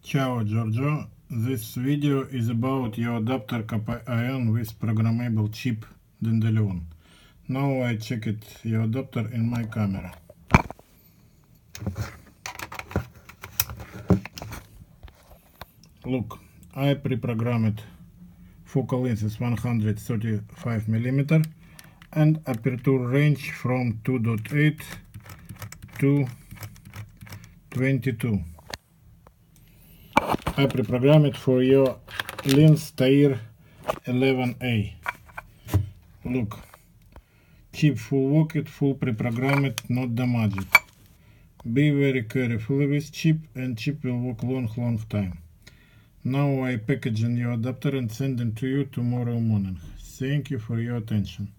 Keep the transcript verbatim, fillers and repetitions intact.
Ciao Giorgio, this video is about your adapter Kappa Ion with programmable chip Dandelion. Now I checked your adapter in my camera. Look, I pre-programmed focal length is one hundred thirty-five millimeters and aperture range from two point eight to twenty-two. I pre-programmed for your lens Tair eleven A. Look, chip full worked, full pre-programmed, not damaged. Be very careful with chip, and chip will work long, long time. Now I package in your adapter and send it to you tomorrow morning. Thank you for your attention.